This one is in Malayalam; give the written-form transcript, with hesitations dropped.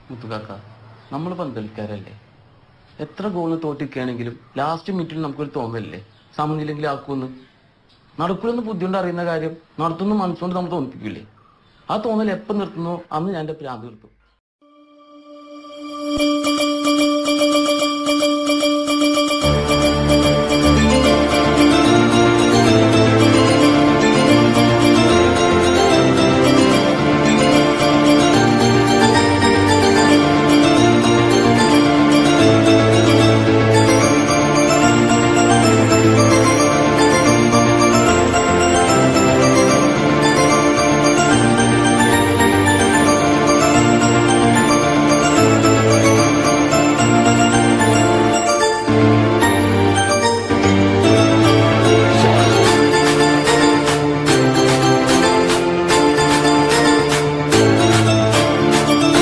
മുത്തുകാക്ക, നമ്മൾ പന്തളിക്കാരല്ലേ? എത്ര ഗോളിന് തോറ്റിരിക്കുകയാണെങ്കിലും ലാസ്റ്റ് മിനിറ്റിൽ നമുക്കൊരു തോന്നലല്ലേ സമനിലെങ്കിലും ആക്കുമെന്ന്. നടക്കൂലെന്ന് ബുദ്ധിയുണ്ട് അറിയുന്ന കാര്യം നടത്തുന്ന മനസ്സുകൊണ്ട് നമ്മൾ തോന്നിപ്പിക്കില്ലേ? ആ തോന്നൽ എപ്പം നിർത്തുന്നോ അന്ന് ഞാൻ എൻ്റെ പ്രാന്ത് നിർത്തും.